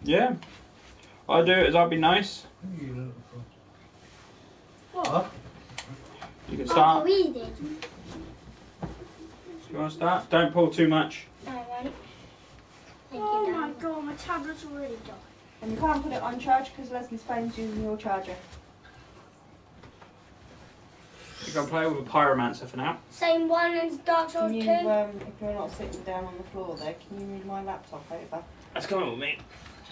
Yeah. I'll do it as I'll be nice. What? You can start. We did. You want to start? Don't pull too much. I won't. Oh my god, my tablet's already died. And you can't put it on charge because Leslie's phone's using your charger. You're going to play with a pyromancer for now. Same one as Dark Souls Can 2. you, if you're not sitting down on the floor there, can you move my laptop over? That's coming with me.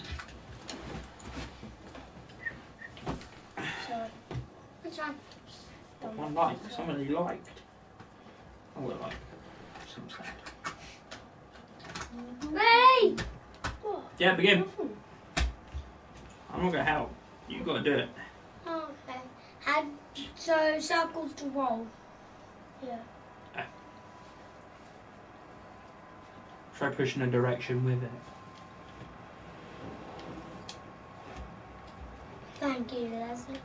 Sorry. Which one? One like. Somebody liked. I would like. Some sound. Ready? Yeah, begin. I'm not going to help. You've got to do it. Okay. So circles to roll. Yeah. Try pushing a direction with it. Thank you, Leslie.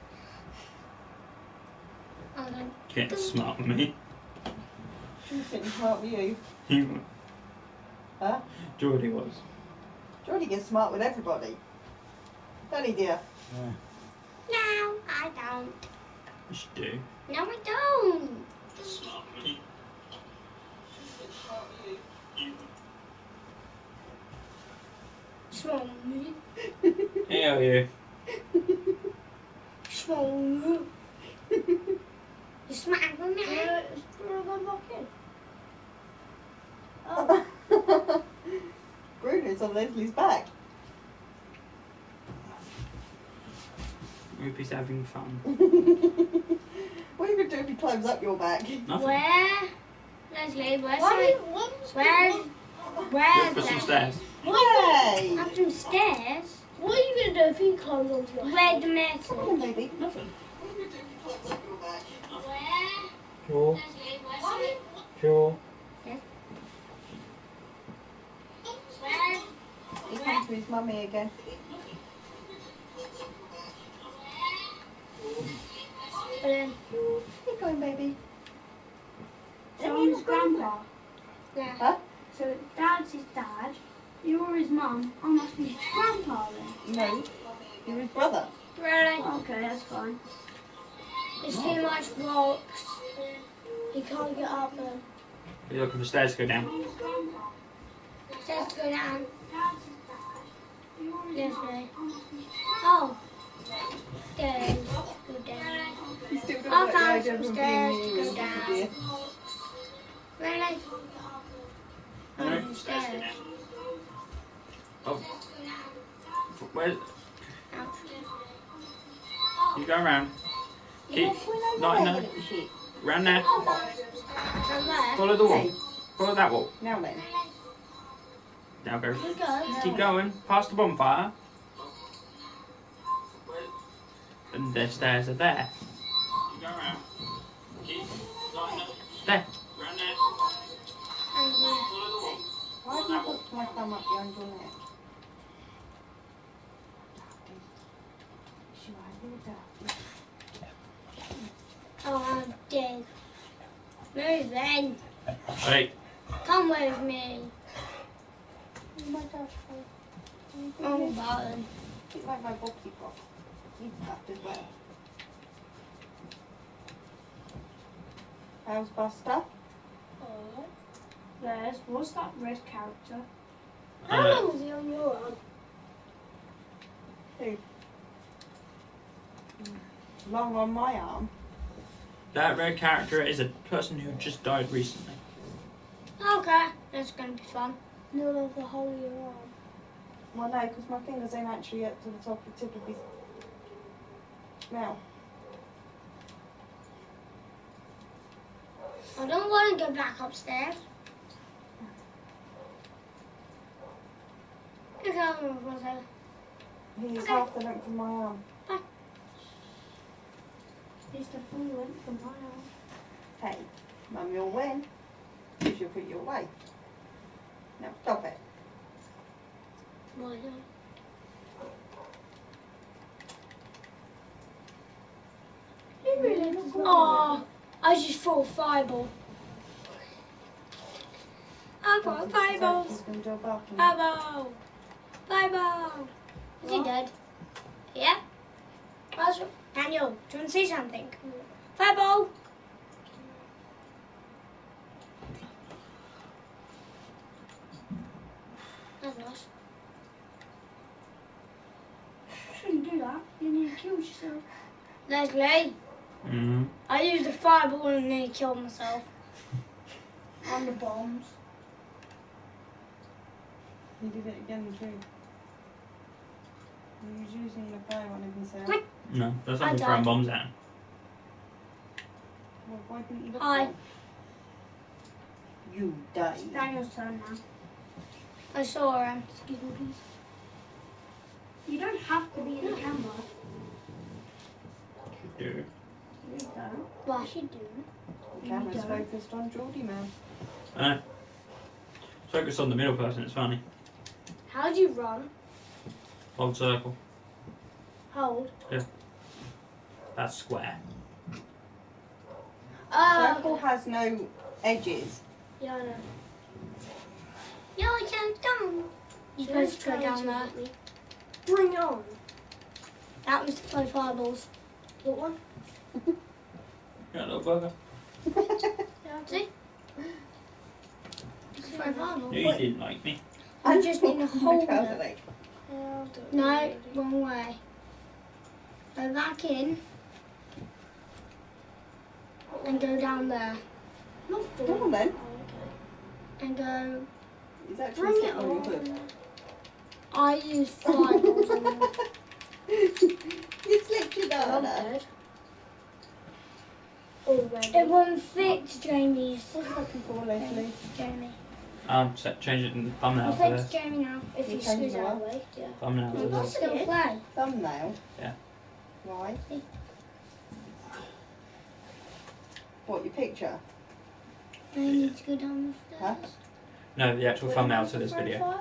Okay. Getting smart with me. Who's sitting smart with you? You. Huh? Geordie was. Geordie gets smart with everybody. Don't he, dear? Yeah. No, I don't. You should do. No, I don't. Smart with me. Small me. Hell yeah. Small me. You smack with me. Oh. Bruno's on Leslie's back. Hope he's having fun. What are you going to do if he climbs up your back? Nothing. Where? Leslie, where's Look for some stairs. Yay! Up some stairs? What are you going to do if he climbs onto your head? Where the metal? Come on, baby. Nothing. What are you going to do if he climbs up your back? Where? Sure. Leslie, where's Sure. Where? He comes to his mummy again. Where? Keep going, baby. So his grandpa. Yeah. Huh? So Dad's his dad. You're his mum. I must be his grandpa then. No. You're his brother. Really? Okay, that's fine. It's too much rocks. He can't get up there. You're looking for stairs to go down. His grandpa. Stairs to go down. Dad's his dad. You're his Yes, mum. right. I must be his Oh. Stairs. Go down. You still don't I like the found idea some of him stairs being to near go you, down. dear. Really? No, Stairs. Oh. Where? Out. You go around. Keep. Well, Not in no, there. little shit. Round there. From where? Follow the wall. Follow that wall. Now then. Now go. Keep going. Keep going. Past the bonfire. And the stairs are there. You go around. Keep. There. Round there. And here. Follow the wall. Why have you put my thumb up behind your neck? She might Oh, I'm dead. Move then. Wait. Come with me. Oh my gosh. Oh, button. It's like my boxy box. He's stuffed as well. How's Buster? Oh. There's, what's that red character? How long was he on your arm? Who? Long on my arm. That red character is a person who just died recently. Okay, that's gonna be fun. Not of the whole of your arm. Well, no, because my fingers ain't actually up to the top of the tip of his mouth. I don't want to go back upstairs. Okay, I'm gonna go there. He's Okay. half the length of my arm. It's the full length of my arm. Hey, Mum, you'll win. Because you'll put your way. Now, stop it. Why not? You really look Oh, I just threw a fireball. I got a fireball. He's going to do a barking. Fireball. Fireball. Is he dead? Yeah? Daniel, do you want to say something? Fireball! That's nice. You shouldn't do that. You need to kill yourself. Leslie, I used a fireball and nearly killed myself. On the bombs. You did it again too. He was using the fire on himself. No, that's not I throwing died. bombs at him. Well, why didn't you look Hi. at him? You died. Daniel's turn now. I saw him. Excuse me, please. You don't have to be in the camera. Do. You don't. Well, I should do. The camera's You don't. focused on Geordie man. I know. Focus on the middle person, it's funny. How do you run? Hold circle. Hold. That's square. Circle Okay. has no edges. Yeah, I know. Yeah, I can come. You're supposed to go down there. Bring it on. That was to play fireballs. What one? Yeah, little bugger. See? Throw fireballs. You didn't like me. I just need to hold Look out it. the leg. No, wrong way. Go back in. And go down there. Not Come on then. And go. He's actually Bring it sitting on your hood. on. I use fireballs on them. You slipped your I'm banana. dead. already. It won't fix Jamie's. What's looking for, Leslie? Jamie. Change it in the I'll thumbnail for fix this. Jamie now. If You you change squeeze the out of what? the way, yeah. Thumbnail for I'm this. still play. Thumbnail? Yeah. Why? What, your picture? I need to go down the Huh? stairs. No, the actual thumbnail to this video.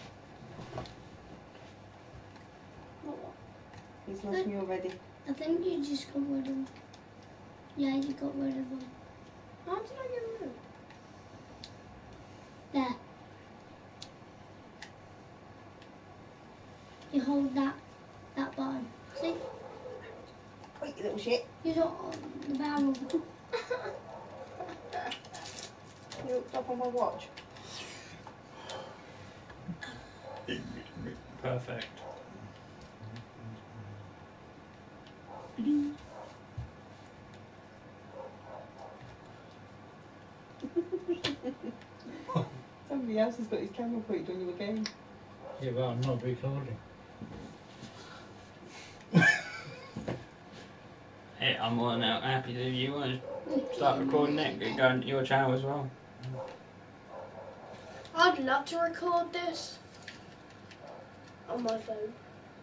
He's lost me already. I think you just got rid of them. Yeah, you got rid of them. How did I get rid? There. You hold that button. See? Wait, you little shit. You got the barrel. You looked up on my watch. Perfect. Somebody else has got his camera pointed on you again. Yeah, but I'm not recording. Hey, I'm more than happy that you want to start recording it. Get going to your channel as well. I'd love to record this on my phone.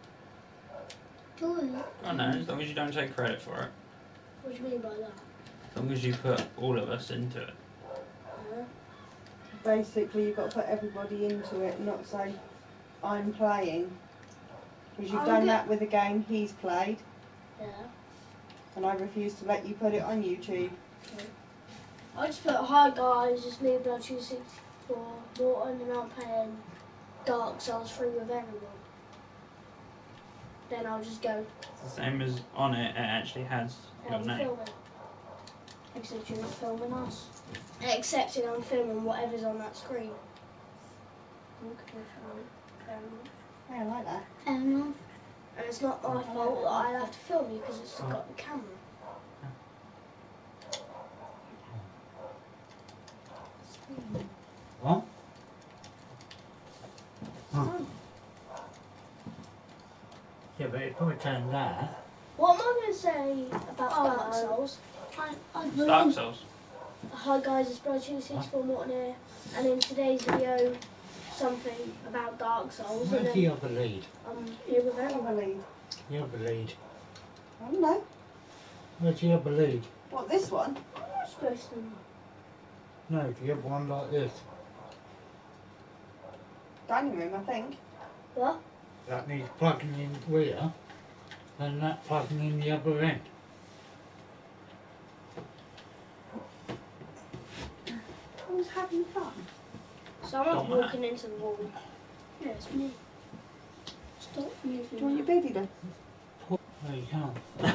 Do it. Oh no, as long as you don't take credit for it. What do you mean by that? As long as you put all of us into it. Basically, you've got to put everybody into it, not say, I'm playing. Because you've done that with a game he's played, Yeah. and I refuse to let you put it on YouTube. I just put, hi guys, it's me, Blood264, Morton, and I'm playing Dark Souls 3 with everyone. Then I'll just go, It's the same as on it, it actually has your I'm name. filming. Except you're not filming us. Except I'm filming whatever's on that screen. Okay, fair enough. Yeah, I like that. Fair enough. And it's not my fault that I have to film you because it's got the camera. What? Yeah, but if I turn that, What am I going to say about Dark Souls? Dark Souls. Hi guys, it's Blood264 Morton here, and in today's video, something about Dark Souls. And where's the then other lead? I'm here with I everyone. believe. The other lead. I don't know. Where's the other lead? What, this one? I'm not supposed to know. No, the other one like this. Dining room, I think. What? That needs plugging in rear, and that plugging in the other end. I was having fun. So I'm not Don't matter. walking into the wall. Yeah, it's me. Stop Do you want your baby then? No, you can't.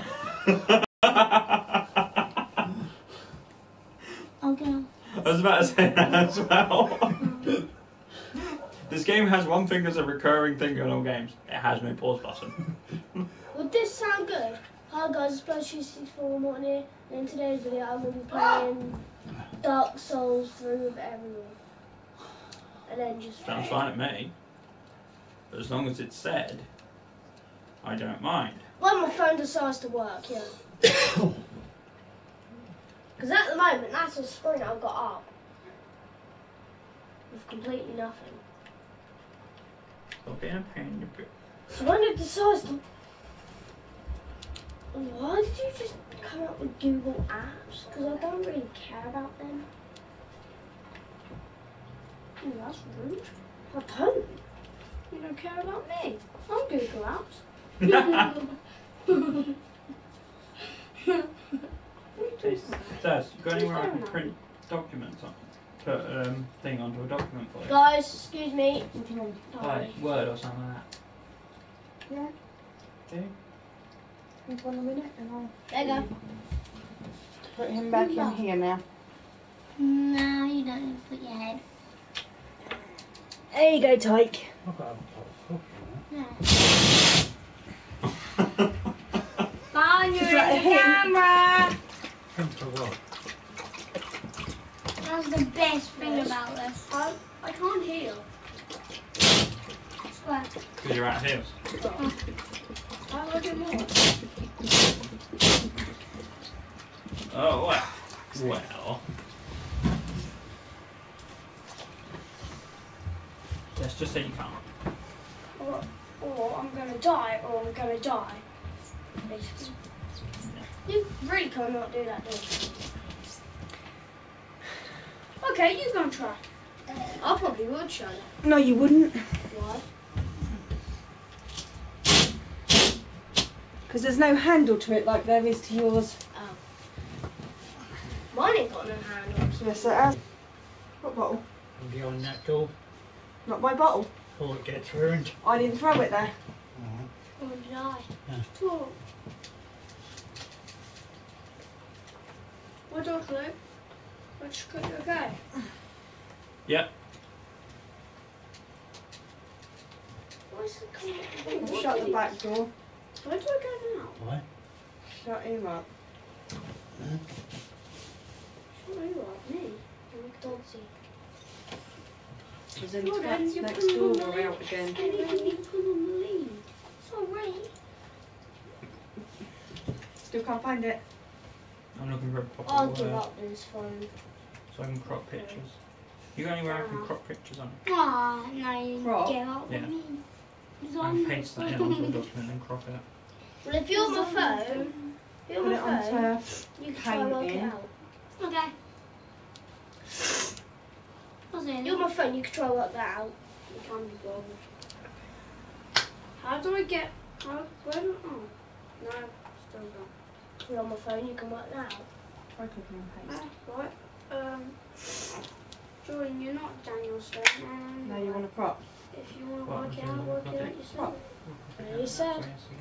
Okay. I was about to say that as well. This game has one thing that's a recurring thing in all games. It has no pause button. Would this sound good? Hi guys, it's Blood264 Morton here, and in today's video I'm going to be playing Dark Souls 3 with everyone. And then just... Sounds fine at me. But as long as it's said, I don't mind. When my phone decides to work, yeah. Because at the moment, that's a sprint I've got up. With completely nothing. Stop being a pain in the butt. So when it decides to... Why did you just come up with Google Apps? Because I don't really care about them. Oh, that's rude. I don't. You don't care about me. I'm Google Apps. Daz, you got anywhere I can print documents on? Put a thing onto a document for you? Guys, excuse me. Like Word or something like that. Yeah. Okay. Give one a minute and I'll There you go. put him back in here now. No, you don't need to put your head. There you go, Tyke. I've got a coffee. No. Fine, you're Just let in the him- camera. Into what? That's the best thing about this. I can't hear. Swear. Because you're out of heels. How do I do more? Oh, wow. Well. Let's just say you can't. Or I'm gonna die, or I'm gonna die. Basically. You really cannot do that, do you? Okay, you gonna try. I probably would try that. No, you wouldn't. Why? Because there's no handle to it like there is to yours. Mine ain't got no handles. Yes, it has. What bottle? Behind that door, Not my bottle. before it gets ruined. I didn't throw it there. Or did I? Yeah. Talk. What do I do? Which could you okay? Yep. What's the comment? Shut the back door. Where do I go now? Why? Shut him up. Shut you up, me. I'm a Dogsy. Because then Jordan, twats you're next putting door on the are lead. out again. You put on the lead. Sorry. Still can't find it. I'm looking for a proper I'll word give up this phone. so I can crop pictures. You got anywhere I can crop pictures on? Aw, no, you Crop? give up Yeah. with me. I can paste that in onto a document and crop it. Well, if you're on my phone, Put it onto you can try and work it painting. out. Okay. What's it? You're on my phone, you can try and work that out. You can't be bothered. How do I get... where do I... Oh. No, still not. If you're on my phone, you can work that out. Try copy and paste. Right. Jordan, you're not Daniel Stone. Now you want to crop. If you want to What, work it do you out, want work to it crop out it? yourself. Okay, You said. so you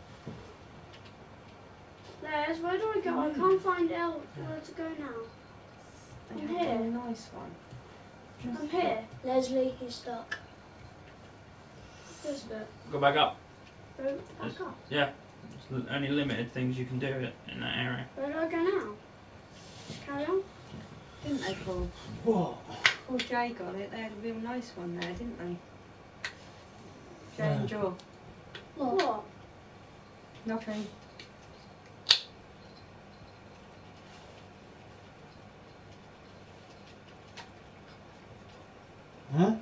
know. Les, where do I go? I can't find out where to go now. And I'm you here. have a nice one. I'm here. Leslie, you're stuck. This bit. Go back up. Go back up. Yeah. There's only limited things you can do in that area. Where do I go now? Carry on. Didn't they, Paul? What? Paul Jay got it. They had a real nice one there, didn't they? Jay and Joe. What? Nothing. Huh?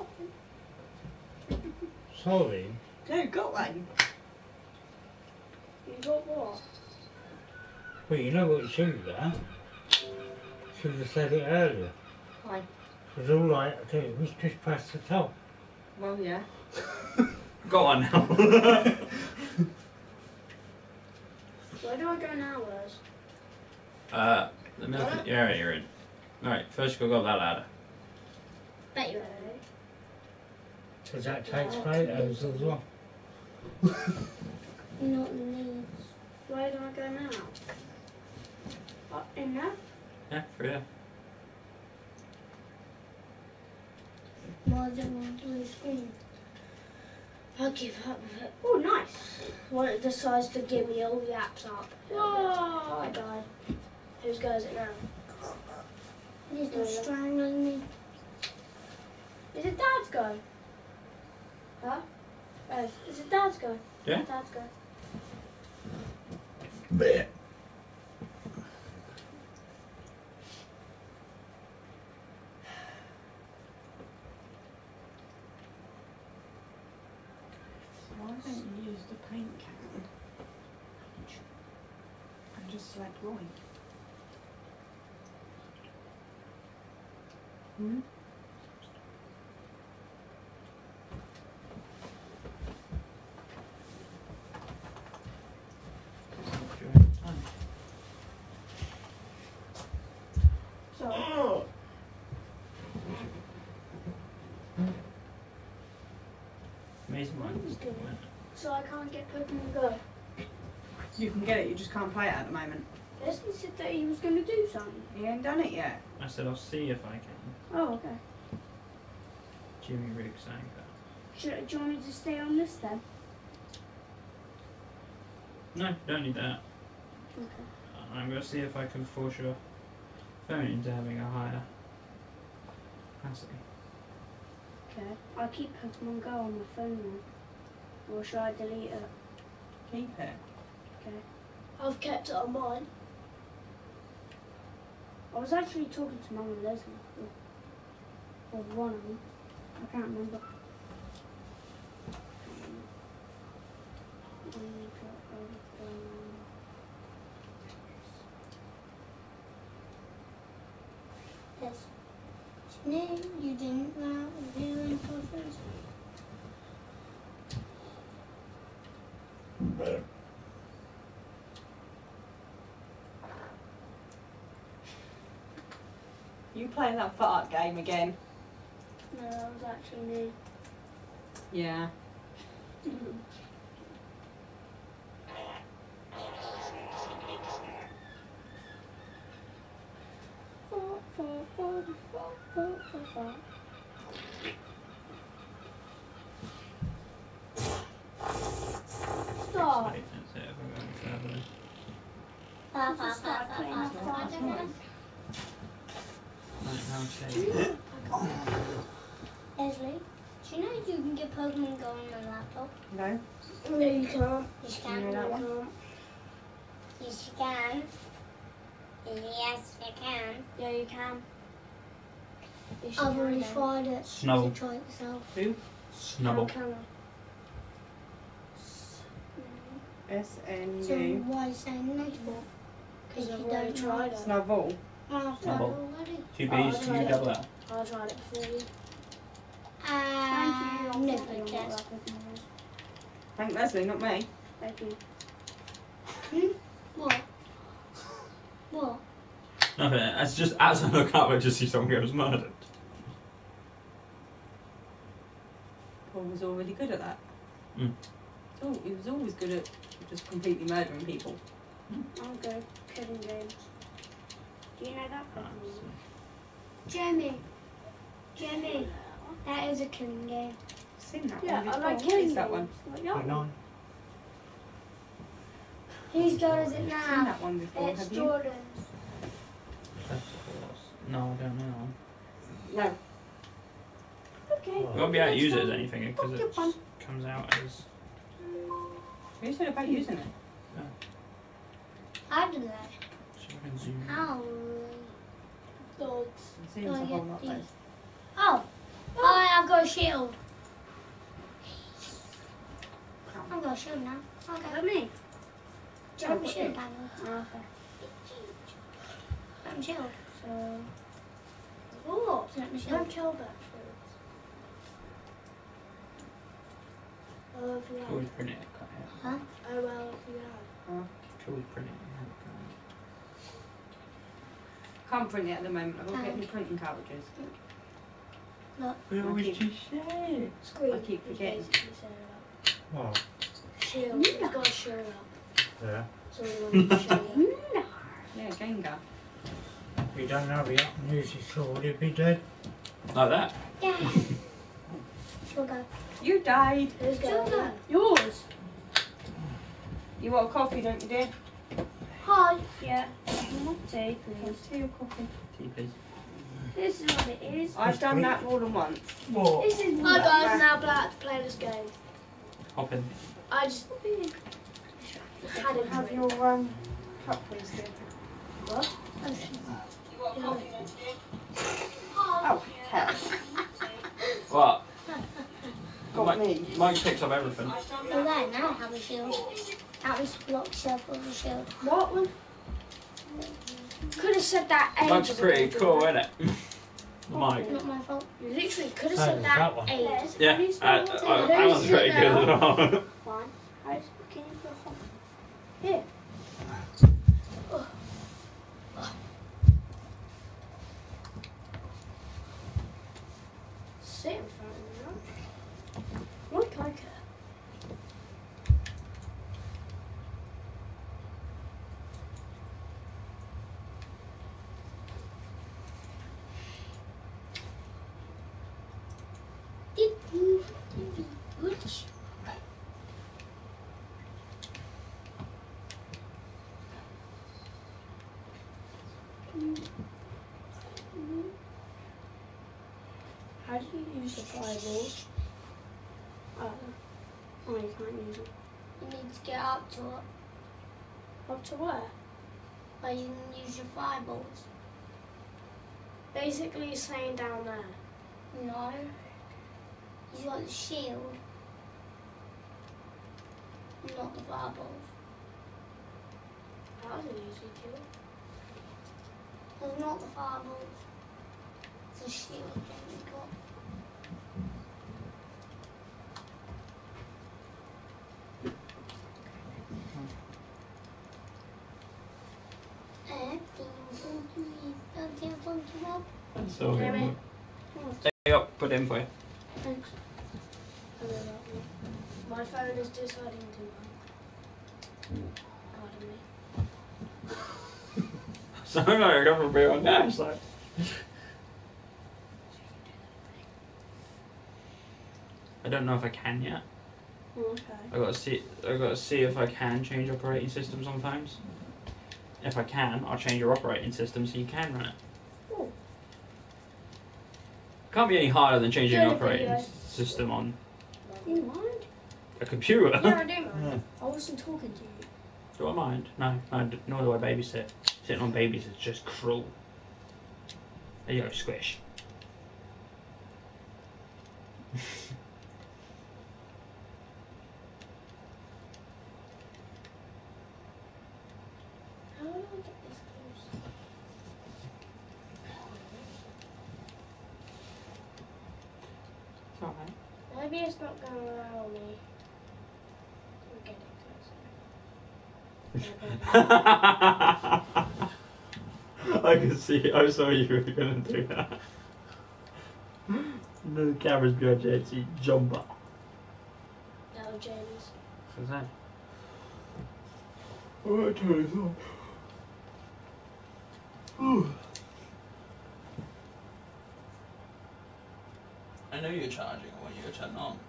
Sorry. No, got one. You got what? Well, you know what you should have done? Should have said it earlier. Why? Because all I had to do was just press the top. Well, yeah. Got one now. Where do I go now, Wes? Let me look at the area you're in. Right, first you gotta go up that ladder. Bet you Because that takes photos as well. Not leaves. Where do I go now? What, in there? Yeah, for you. Why do I want blue screen? I'll give up with it. Oh, nice. When it decides to give me all the apps up. Whoa. I died. Whose go is it now? He's not strangling me. Is it Dad's go? Huh? Yes. Is it Dad's go? Yeah. Dad's go. Bleh. Why don't you use the paint can and just select white? Hmm? So, Amazing one. That's good. So I can't get Pokemon Go. You can get it, you just can't play it at the moment. Leslie said that he was going to do something. He ain't done it yet. I said I'll see if I can. Oh, okay. Jimmy Rigg saying that. Do you want me to stay on this then? No, don't need that. Okay. I'm going to see if I can force your phone into having a higher capacity. Okay. I'll keep Pokemon Go on my phone then. Or should I delete it? Keep it. Okay. I've kept it on mine. I was actually talking to Mum and Leslie. Or one of them. I can't remember. Yes. No, you didn't go out with your own preference. Bleh. You playing that fart game again? No, that was actually me. Yeah. Stop. Wait, that's it. If I'm going further then. Just start playing that fart game. Right, now shade. Leslie, do you know you can get Pokemon Go on the laptop? No? No, you can't. Yes, You know that one? Yes, you can. Yes, you can. Yeah, you can. Yes, you I've can already then. tried it. Snubble. You try it yourself. Who? Snubble. Can So SNU. why are you saying no for? Because If I've you already don't tried know. it. Snubble. I've tried it Snubble. already. Two Oh, B's, I two tried it. double L. I'll try it for you. Thank Thank you. No, I'll put it on yes. what Pokemon is. Thank Leslie, not me. Thank you. What? What? Nothing. It's just as I look up, I just see someone goes murdered. Paul was already good at that. Mm. Oh, he was always good at just completely murdering people. I'm good. Killing games. Do you know that Ah, Pokemon? Jamie. Jamie. That is a killing game. I've seen that Yeah, one I before. like What killing is that games. one? Like that one. 29. Whose go is it I've seen now? that one before, It's have you? Jordan's. no, I don't know. No. Okay. Oh. We won't be able to use it as Next anything because Okay, it fine. comes out as. Who said about using it? How do they? So we can zoom in. How? Dogs. It seems Oh, a whole yeah, lot these. less. Oh. Oh, I've got a shield. I've got a shield now. Is Okay. that me? Do you have a Oh, shield, yeah. Daniel? Oh, okay. Let me shield. So. Oh, Let me don't shield. kill that shit. Oh, if you Could always have. print it and cut it Huh? out. Oh, well, if you have. Could always print it and have it cut out. Can't print it at the moment. I've got to get Can't. new printing cartridges. We always just say it. Screen. I keep is forgetting. basically saying that. Oh, shield. He's got a shield up. Yeah. So we want to shield. Yeah, Gengar. If you don't hurry up and use your sword, he'd be dead. Like that. Yeah. Sugar. You died. Who's going? Sugar. Yours. You want a coffee, don't you, dear? Hi. Yeah. Tea, please. Tea or coffee? Tea, please. This is what it is. I've done that more than once. What? This is Hi what guys, now Black to play this game. Hop in. I just had it. Have your cup, please, dear. What? You want a coffee, don't you? Oh, hell. What? Got me. Mike picks up everything. Well, there, now I have a shield. That was block shield with a shield. What one? Could have said that ages Mike's pretty ago, cool, didn't isn't it? Mike. Not my fault. You literally could have Oh, said that that one. ages. Yeah, Alan's pretty good as well. Fine. How's looking for a home? Here. Sit in front of me, right? Like I care. How do you use the fireballs? Oh, you can't use it. You need to get up to it. Up to where? Where you can use your fireballs. Basically, you're saying down there. No. You got the shield. Not the fireballs. That was an easy kill. It's not the fireballs. It's the shield that you got. So Damn good. it. Take it up, put it in for you. Thanks. I know that one. My phone is deciding to. Pardon me. So I'm gonna go for a beer on that side. I don't know if I can yet. Okay. I gotta see if I can change operating systems on phones. If I can, I'll change your operating system so you can run it. Oh. Can't be any harder than changing an Good operating video. system on You mind? a computer. Yeah, I do mind. Yeah. I wasn't talking to you. Do I mind? No, nor do I babysit. Sitting on babies is just cruel. There you go, squish. How do I get this close? It's alright. Maybe it's not going to allow me to get it closer. I can see. I saw you were gonna do that. The camera's behind you. See jumper. That was Jamie's. What's that? Oh, I turn this on. Ooh. I know you're charging when you turn it on.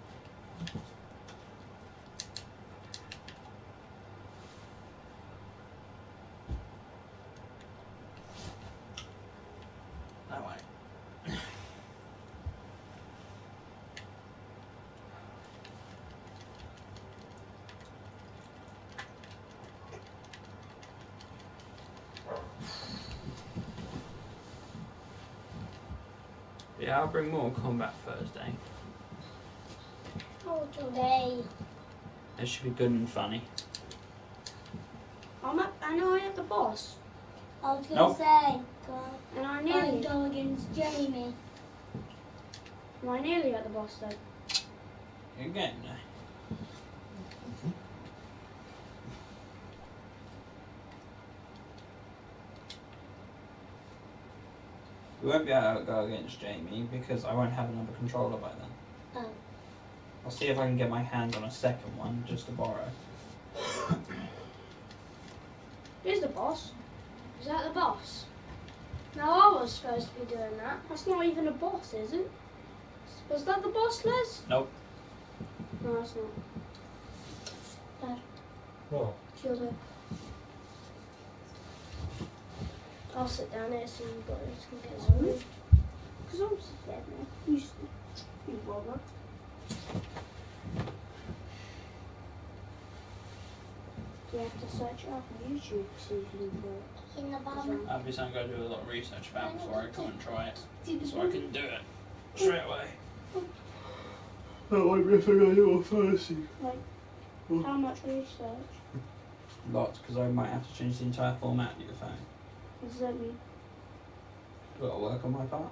No way. Yeah, I'll bring Mortal Kombat Thursday. Oh, today. It should be good and funny. I know I am the boss. I was gonna Nope. say, And I I'm nearly, go against Jamie. am I nearly at the boss then? You're getting there. We won't be able to go against Jamie because I won't have another controller by then. Oh. I'll see if I can get my hands on a second one just to borrow. Here's the boss. Is that the boss? Now I was supposed to be doing that. That's not even a boss, is it? Was that the boss, Les? Nope. No, that's not. Dad, What? it's your turn. I'll sit down here so you guys can get some food. Because I'm scared now. You bother. Do you have to search it up on YouTube to see if you can do it? In the bottom. That'd be something I've got to do a lot of research about before I come and try it. See the So I bottom? can do it straight away. That might be a thing I do on Thursday. How much research? Lots, because I might have to change the entire format of your phone. What does that mean? Got to work on my part.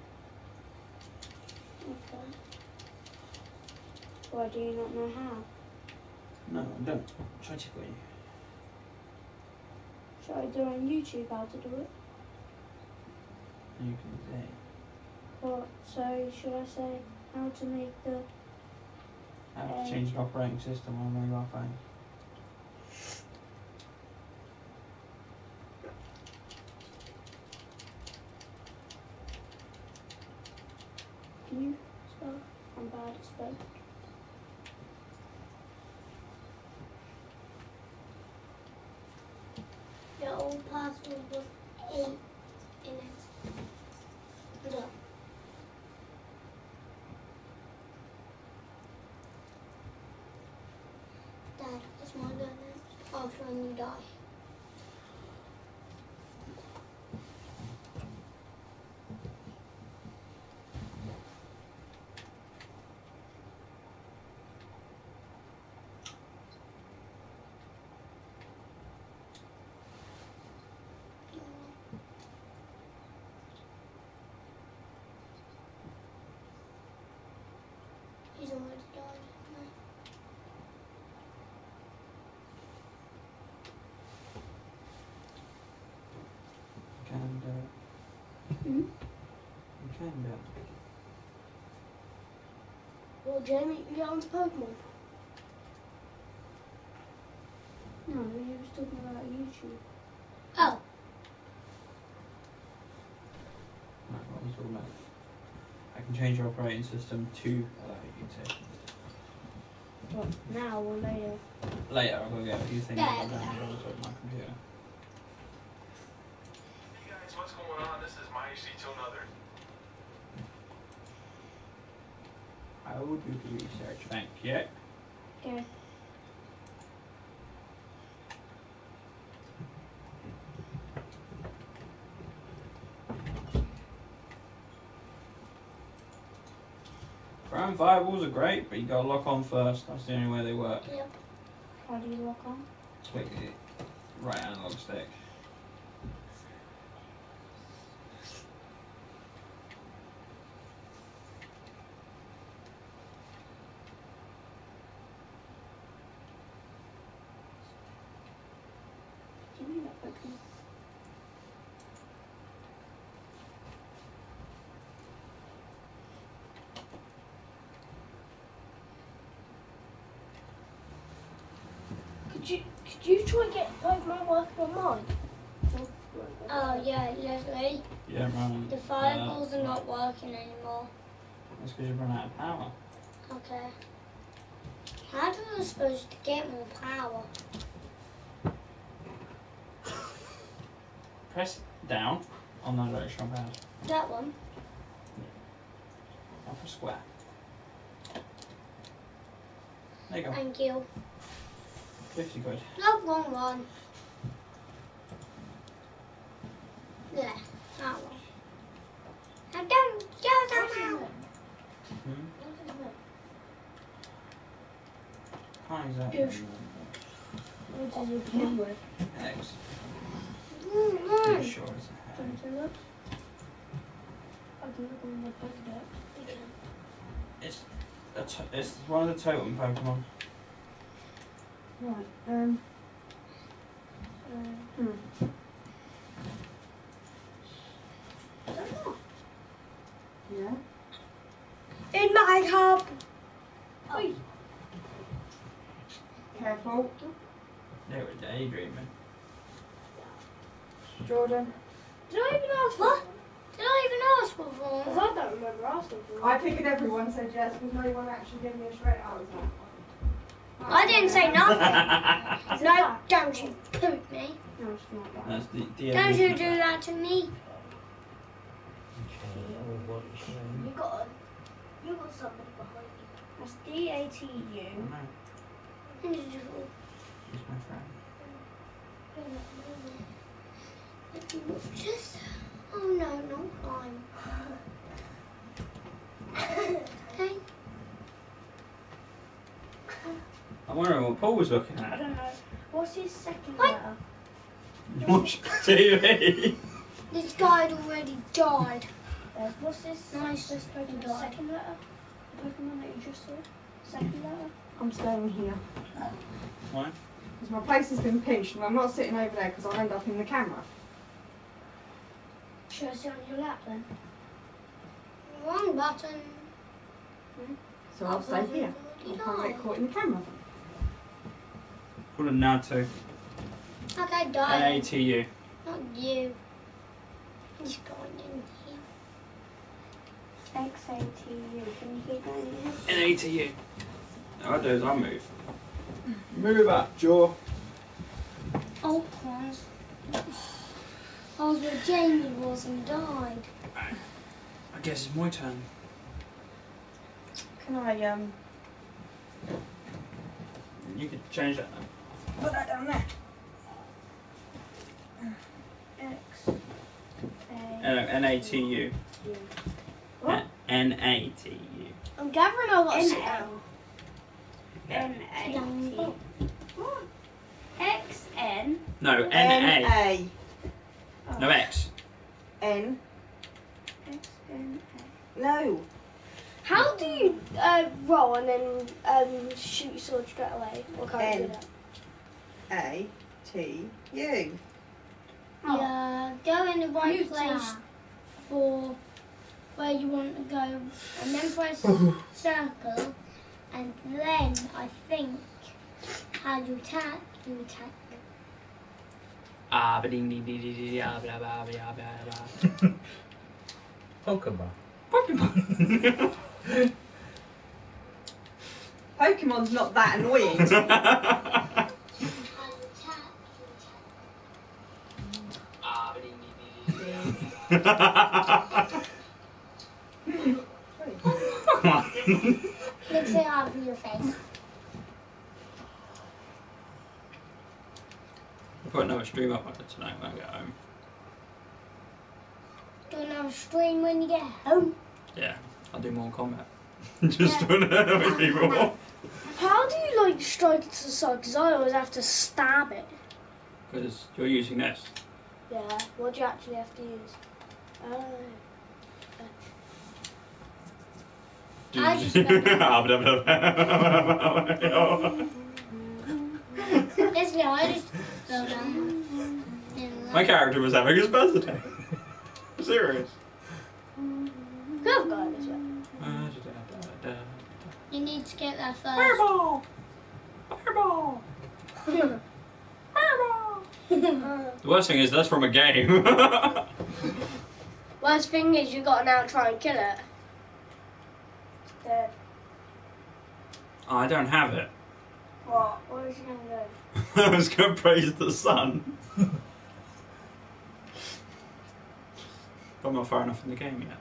Okay. Why do you not know how? No, I don't. Try to go you. Should I do on YouTube how to do it? You can say. What? So should I say how to make the... How to change the operating system on a mobile phone. Can you spell? I'm bad at spelling. The old password was 8 in it. Look. Dad, what's my gun now? After when you die. He's already died. No. You can do it. Hmm? You can do it. Well, Jamie, you can get onto Pokemon. No, you was talking about YouTube. Oh, Right, what was all about? I can change your operating system to allow you to. What, now or later? Later, I'll go get a few things Yeah, on yeah. my computer. Hey guys, what's going on? This is Maishi to another. I will do the research, thank you. Okay. Ground fireballs are great, but you gotta lock on first. That's the only way they work. yep. How do you lock on? Click the right analog stick. Do you mean that Pokemon? Could you try and get Pokemon working on mine? Oh, yeah, Leslie. Yeah, right. The fireballs are not working anymore. That's because you've run out of power. Okay. How do I supposed to get more power? Press down on the directional pad. That one? Upper square. There you go. Thank you. 50 quid. No, wrong one. There, that one. Now don't go down. Hmm? What is that? Can't exactly Yes. remember. What does it begin with? X. Mm-hmm. Pretty sure it's a Can head. you say that? I can look on the book deck. It's one of the totem Pokemon. Right. Yeah. In my cup. Wait, Careful. They were daydreaming. Jordan. Did I even ask What? for Did I even ask for Because one? I don't remember asking for I figured everyone said yes because no one actually gave me a straight answer. I didn't say nothing. No, don't you poop me. No, it's not that. That's the Don't you do that to me. Okay, oh, what is You got somebody behind you. That's DATU. He's my friend. Just, oh no, not time. Okay. I'm wondering what Paul was looking I at. don't know. What's his second What? letter? Watch TV. This guy had already died. What's this? Nice. This Pokemon Died. second letter? The Pokemon that you just saw? Second letter? I'm staying here. Why? Because my place has been pinched and I'm not sitting over there because I'll end up in the camera. Should I sit on your lap then? Wrong button. So I'll stay here. I can't get caught in the camera. Call him Nato. Okay, die. NATU. Not you. He's going in here. XATU. Can you keep going in? NATU. What I do is I move. Move up, Jaw. Oh, crumbs. I was where Jamie was and died. I guess it's my turn. Can I You could change that now. put that down there? X A NATU. What? NATU. I'm gathering I got to sit N- down. N-A-T. X-N. No, NA. N-A. No X. N. X-N-A. No. How do you roll and then shoot your sword straight away? Or can't you do that? A-T-U. Yeah, go in the right Mute place that. for where you want to go, and then press circle, and then I think how you attack, Ah, ba ding ding ding ding ding blah blah blah blah blah Pokemon. Pokemon. Pokemon's not that annoying. how you attack, Ah, ba ding ding ding ding Come on. Let's say I'll be your face. I'll put another stream up on it tonight when I get home. Do another stream when you get home. Yeah, I'll do more combat. Just to annoy with people. How do you like strike it to the side? Because I always have to stab it. Because you're using this. Yeah. What do you actually have to use? Oh. I just Leslie, I just go down. My character was having his birthday. Serious. Good guy as well. You need to get that first. Fireball! Fireball! Fireball! The worst thing is that's from a game. Worst thing is you got to now try and kill it. Dead. Oh, I don't have it. What? What is you gonna do? I was going to praise the sun. I'm not far enough in the game yet.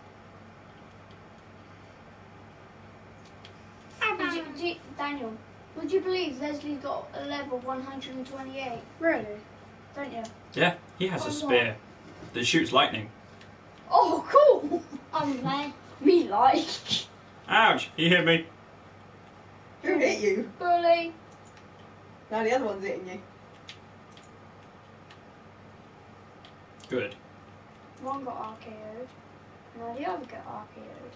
Daniel, would you believe Leslie's got a level 128? Really? Don't you? Yeah, he has a spear that shoots lightning. Oh, cool! On play. Me like. Ouch, he hit me. Who hit you? Bully. No, the other one's hitting you. Good. One got RKO'd. No, the other got RKO'd.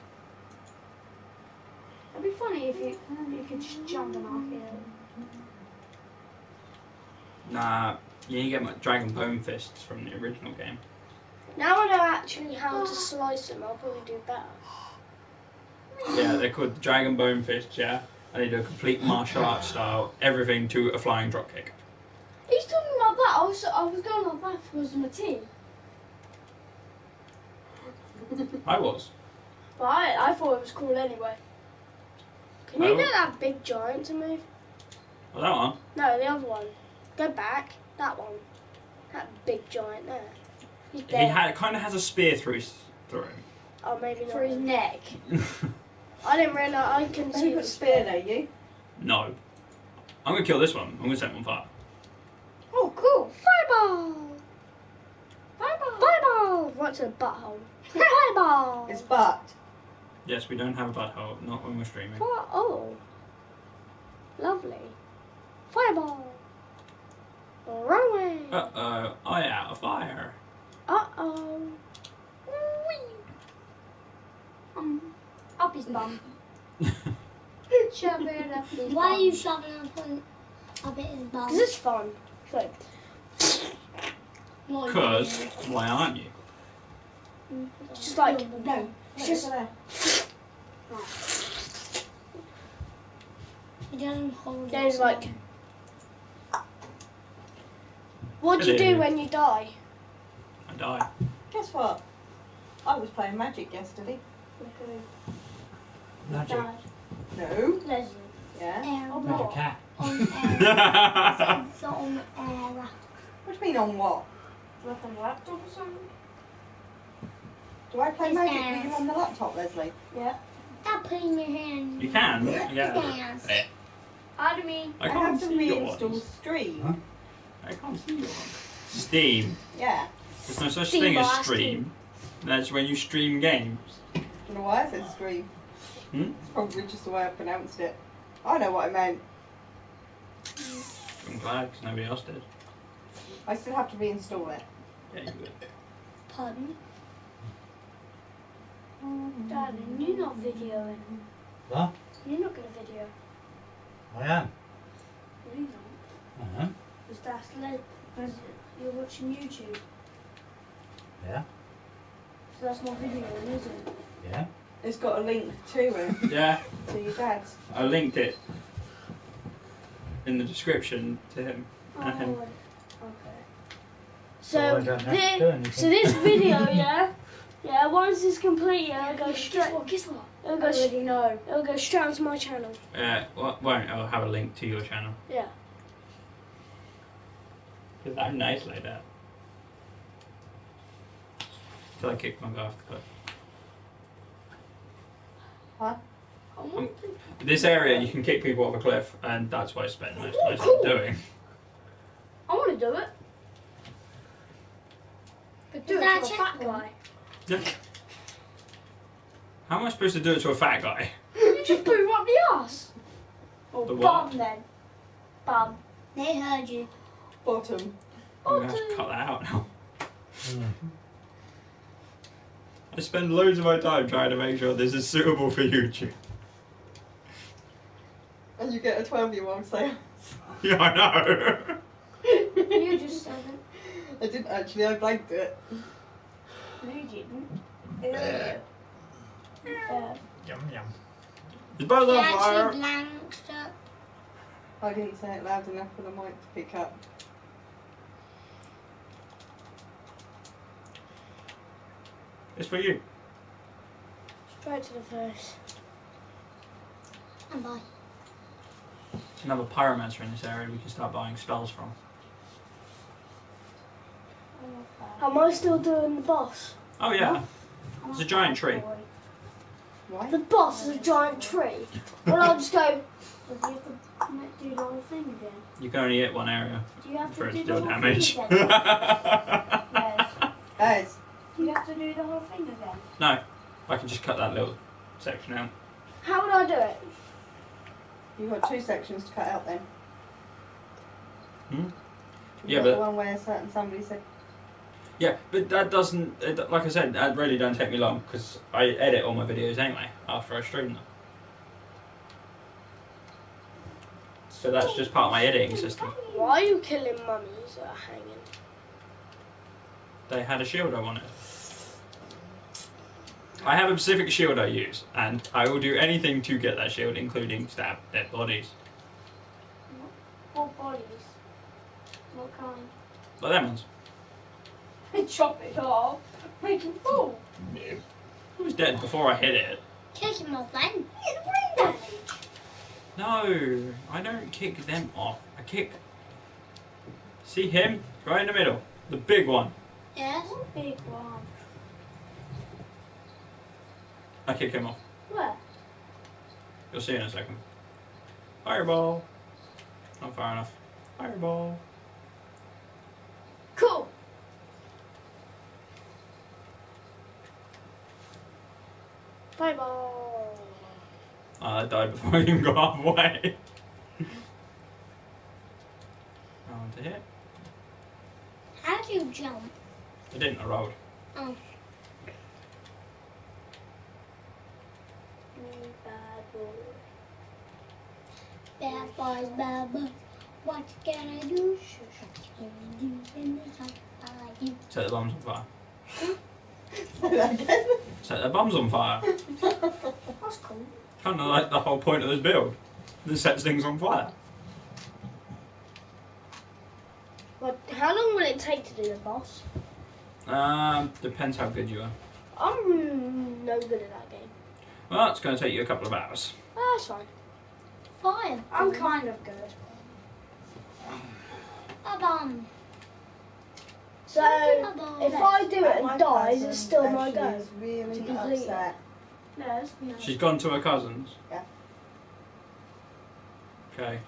It'd be funny if you could just jump an RKO. Nah, you get my Dragon Bone Fists from the original game. Now I know actually how to slice them. I'll probably do better. Yeah, they're called Dragon Bone Fists, yeah. and they do a complete martial arts style, everything to a flying dropkick. He's talking about that. I was going like that because of my team. I was. But I thought it was cool anyway. Can you get that big giant to move? Well, that one. No, the other one. Go back. That one. That big giant there. He's He dead. kind of has a spear through him. Oh, maybe not. For his neck. I didn't realise. I couldn't see Who the put spear there, you? No. I'm gonna kill this one. I'm gonna set him on fire. Oh, cool. Fireball! Fireball! Fireball! Right to the butthole. Fireball! It's butt. Yes, we don't have a butthole, not when we're streaming. Oh. Lovely. Fireball! Run away! Uh-oh, I out of fire. Uh-oh. Up his bum. Shove it up his Why are bum. you shoving up his bum? Because it's fun. So, What are you Because, doing? why aren't you? it's just like, No. It's Just just- there. He doesn't hold there's his like, bum. what do you do Hello. when you die? I die. Guess what? I was playing Magic yesterday. Magic. Dad. No. Leslie. Yeah. Air. Magic cat. On air. It's on air. What do you mean on what? Like on a laptop or something? Do I play It's Magic there. with you on the laptop, Leslie? Yeah. Stop putting your hand. You can, yeah. Yes. Eh, Adamy. I I can't have to see your reinstall ones. Stream. Huh? I can't see your one. Steam. Yeah. There's no such Steam thing as blast. stream. That's when you stream games. I don't know why I said Stream. Hmm? It's probably just the way I pronounced it. I know what I meant. I'm glad, because nobody else did. I still have to reinstall it. Yeah, you would. Pardon? Dad, you're not videoing. What? You're not going to video. I am. No, you don't. Uh-huh. Because that's because you're watching YouTube. Yeah. So that's not videoing, is it? Yeah. It's got a link to it, Yeah, to your dad's. I linked it in the description to him. And him. Okay. So I So, don't have to do anything. so this video, yeah, once it's complete, yeah, it'll go straight. Guess what? It'll go. I already know. It'll go straight onto my channel. Won't, I'll have a link to your channel. Yeah. Because I'm nice like that. Till I kick my guy off the cliff. I want to. This area, you can kick people off a cliff, and that's what I spend most of my Cool. time doing. I want to do it. But do Is it that to a a fat checkpoint? guy. Yeah. How am I supposed to do it to a fat guy? You just boot him up the ass. Or The what? bum then. Bum. They heard you. Bottom. I'm going to have to cut that out now. Mm. I spend loads of my time trying to make sure this is suitable for YouTube. And you get a 12-year-old say, Yeah, I know. You just said it. I didn't actually, I blanked it. No, you didn't. Yum yum. It's both He on fire. actually blanked up. I didn't say it loud enough for the mic to pick up. It's for you. Straight to the face. And bye. Another pyromancer in this area we can start buying spells from. Am I still doing the boss? Oh yeah, it's a giant tree. Why? The boss is a giant tree. Well, I'll just go. Do you have to do the whole thing again? You can only hit one area Do you have for to it do to the deal whole damage. thing again? Guys, Do you have to do the whole thing again? No, I can just cut that little section out. How would I do it? you've got 2 sections to cut out then. Hmm? You've Yeah, got but- the one where somebody said, Yeah, but that doesn't, like I said, that really don't take me long because I edit all my videos anyway after I stream them. So that's just part of my editing system. Why are you killing mummies that are hanging? They had a shield I wanted. I have a specific shield I use, and I will do anything to get that shield, including stab dead bodies. What bodies? What kind? Like them ones. Chop it off. Make him fall. It was dead before I hit it. Kick him off then. Get brain damage. No, I don't kick them off. I kick. See him? Right in the middle. The big one. Yes. Big one. I kick him off. Where? You'll see in a second. Fireball. Not far enough. Fireball. Cool. Fireball. Oh, I died before I even got halfway. I want to hit. How do you jump? I didn't, I rolled. Oh. Bad boy. Bad boy, bad boy. What can I do? Can I do in the sun? I do. Set the bombs on fire. Say that again. Set the bombs on fire. That's cool. Kind of like the whole point of this build. This sets things on fire. Well, how long will it take to do the boss? Depends how good you are. I'm no good at that game. Well, it's going to take you a couple of hours. That's fine. Fire. I'm kind of good. A bomb. So, if I do it My and dies, cousin it's still my actually go. is really to complete it. upset. Yes. She's gone to her cousin's. Yeah. Okay.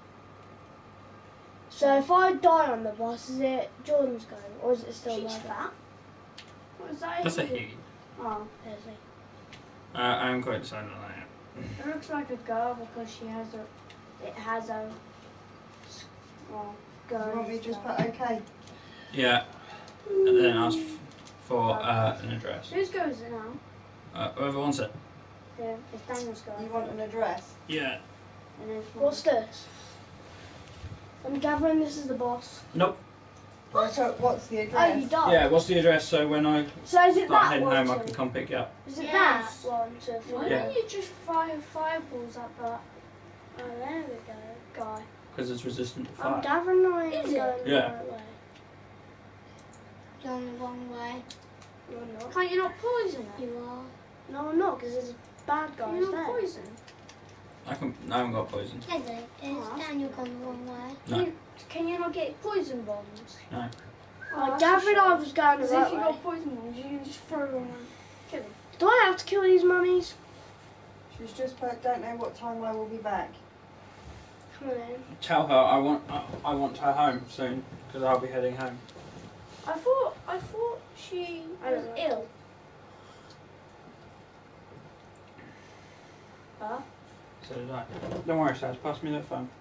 So, if I die on the boss, is it Jordan's go, or is it still my go? What is that? That's a he. Oh, there's a. I am quite decided on that yet. It looks like a girl because she has a. It has a. Well, Do you want me to just put okay? Yeah. And then ask for an address. Whose go is it now? Whoever wants it. Yeah, it's Daniel's go. You want an address? Yeah. And then what's this? I'm gathering this is the boss. Nope. So what's the Oh, address? you died. Yeah, what's the address so when I So is it start that heading one? home I two? can come pick you up? Is it Yeah. that one, two, three? Why don't you just fire fireballs at that? Oh, there we go, guy. Because it's resistant to I'm fire. gathering I am Is it? going the Yeah. right way. You're on the wrong way. You're not. Can't you not poison it? You are. No, I'm not, because there's bad guys You're there. not poison. I haven't got poison. Is it? Is Daniel gone the wrong way? No. Can you not get poison bombs? No. I gathered I was going the Because right if you way. got poison bombs, you can just throw them and kill them. Do I have to kill these mummies? She's just put, don't know what time I will be back. Come on in. Tell her I want her home soon because I'll be heading home. I thought she I was don't know. ill. Huh? So did I. Don't worry, Saz. Pass me that phone.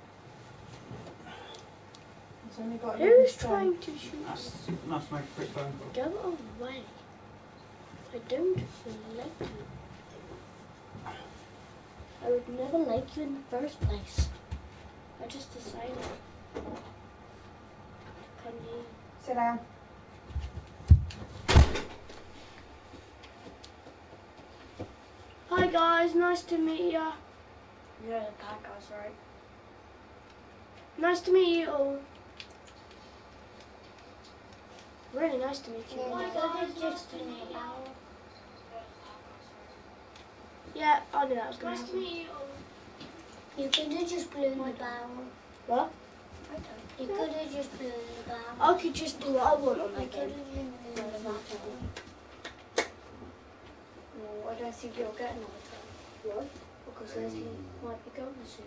It's only got a Who's little stone. trying to shoot That's nice to make a quick phone call. Go away. I don't like you. I would never like you in the first place. I just decided. Can you? Sit down. Hi guys, nice to meet ya. You're the bad guys, right? Nice to meet you all. Really nice to meet you. Yeah, I knew that was going to happen. You could have just blown the barrel. What? You could have just blown the barrel. I could just do what I want on You that could game. have just blown the barrel. No, I don't think you'll get another turn. Why? Because Leslie might be going soon.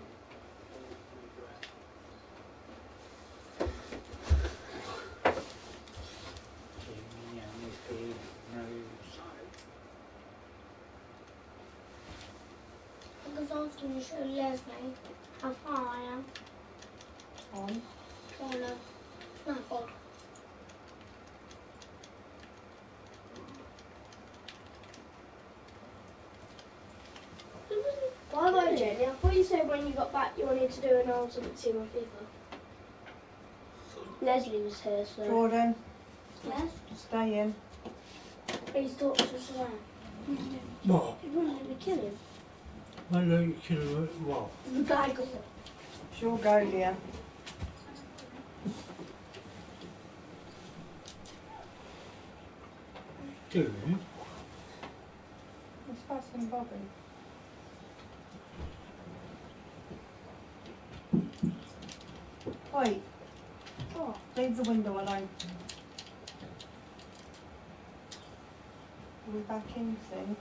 Because I was going to show Leslie how far I am. On. On a snapboard. By the way, Jenny, I thought you said when you got back you wanted to do an ultimate team of FIFA. Leslie was here, so Jordan, Yes? stay in. please talk to us around. What? You wouldn't let me kill him. Why don't you kill her? What? The guy got it. Sure go, Leah. Do? It's fussing Bobby. Wait. Oh, leave the window alone. Are we back in soon?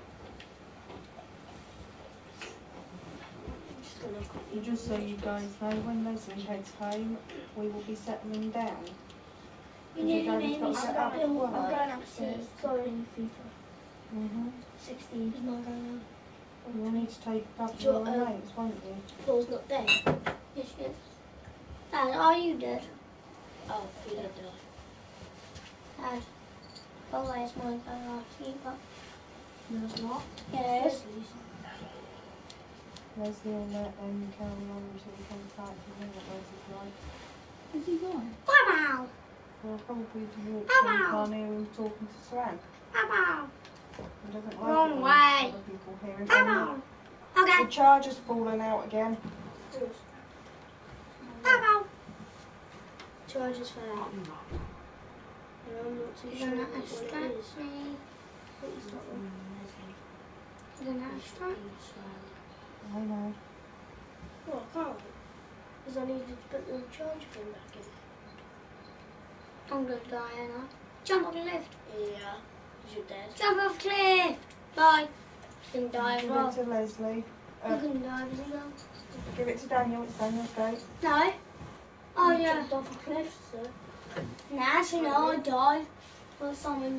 I'm just gonna quickly. Just so you guys know, when Leslie heads home, we will be settling down. You know, Your daddy's you got made to me get up stop. to I'm work. going upstairs. Sorry, FIFA. Mhm. 16 is not going You'll need to take a couple Sure, of mates, won't you? on. Paul's not dead. Yes, yes. Dad, are you dead? Oh, he did die. Dad. Oh, where's my keeper? No, it's not. Yes. Leslie will let them carry on until he comes back. You know what Leslie's like. Is he gone? Bow We'll probably walk Ow, so you ow. can't hear him talking to Sran. bow. He doesn't like Wrong it when way. other people hear him. Bow bow. Okay. The charger's fallen out again. Bow bow. Charges fell out. And I'm not too You're sure gonna what it extract is. me. It's not one. You're gonna extract. I know. Well, I can't. Because I needed to put the charger thing back in. I'm gonna die, ain't I? Jump off the lift. Yeah. Because you're dead. Jump off the cliff. Bye. You can die as Give well. it to Leslie. You can die as well. Give it to Daniel. It's Daniel's go. No. Oh You yeah. jumped off a cliff, sir. Nah, actually no, I died. Well, someone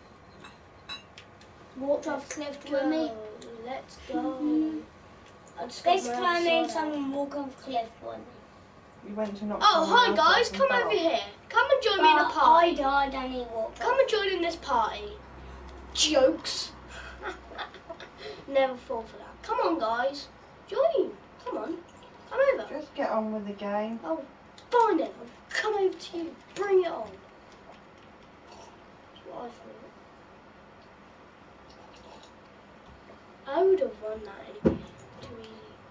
walked off the cliff with me. Let's go. Mhm. I just got my Basically, I made outside out. someone walk off the cliff with me. You went to knock Oh, someone hi else guys, off the come bar. over here. Come and join me in a But party. I died and he walked Come off. and join in this party. Jokes. Never fall for that. Come on, guys. Join. Come on. Come over. Just get on with the game. Oh, fine then. I'll come over to you. Bring it on. That's what I thought. I would have won that anyway. Too easy.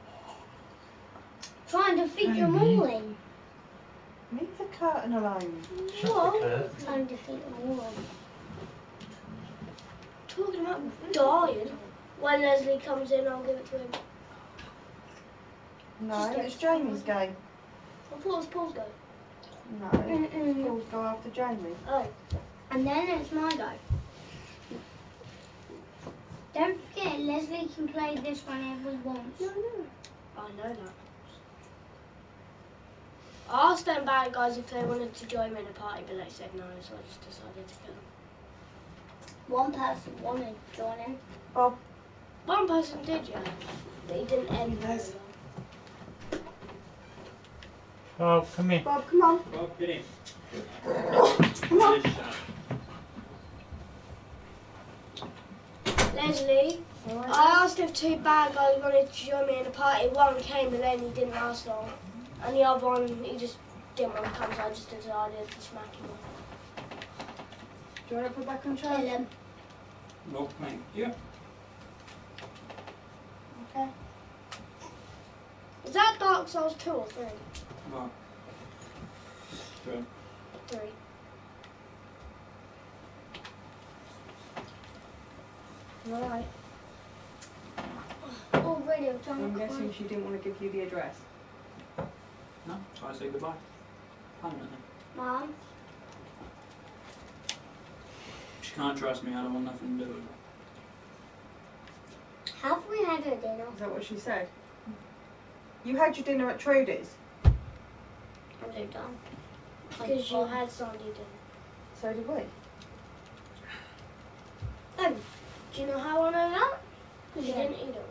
Try and defeat them Maybe. all in. Leave the curtain alone. Shut What? the curtain. Try and defeat them all in. Talking about dying. When Leslie comes in, I'll give it to him. No, Just it's Jamie's go. I thought it was Paul's go. No, Mm-mm. Paul's go after Jamie. Oh. And then it's my go. Don't forget, Leslie can play this whenever he wants. No. I know that. I asked them bad guys if they wanted to join me in a party, but they said no, so I just decided to kill them. One person wanted to join in. Bob, One person did, yeah, but he didn't end very Yes. well. Oh, come here. Bob, come on. Well, get in. Come on. Leslie, Alright. I asked if two bad guys wanted to join me in a party. One came and then he didn't last long. And the other one, he just didn't want to come, so I just decided to smack him off. Do you want to put back on Kill charge? him. Well, thank you. Okay. Is that Dark Souls 2 or 3? Well, good. 3. You alright? Already, I've done I'm a guessing crime. she didn't want to give you the address. No, so I say goodbye. Permanently. Mom, She can't trust me, I don't want nothing to do with her. have we had a dinner? Is that what she said? You had your dinner at Trudy's, Are they done? Because you had somebody didn't. so did we. Oh, do you know how I know that? Because you Yeah. didn't eat it all.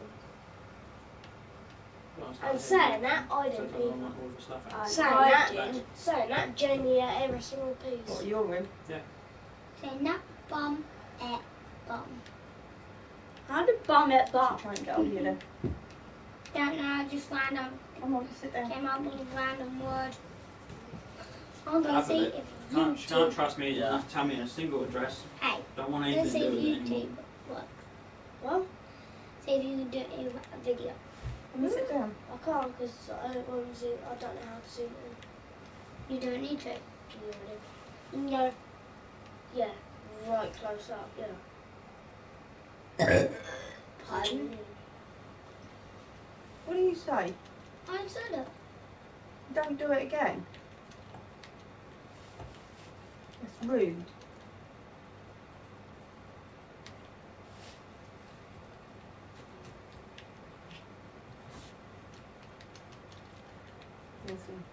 Last And time saying that, I Except didn't I eat don't it. want all the stuff out. I Saying that, Jamie ate every single piece. What, you're in? Say nut, bum, et, bum. How did Bum at I'll try and get on you then. Don't know, I just random, Come on, sit down. came up with a random word. I'm gonna Have see it. if She can't YouTube, trust me to tell me a single address. hey, Don't want let's anything see to if do with it YouTube anymore. works. Well, See if you can do it in a video. Let me sit down. I can't because I don't want to zoom. I don't know how to zoom in. You don't need to. Can you ready? You can go, yeah, right close up, yeah. Pardon? What do you say? I said it. Don't do it again. That's rude. Listen.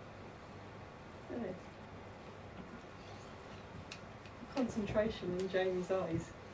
Look at this. Concentration in Jamie's eyes.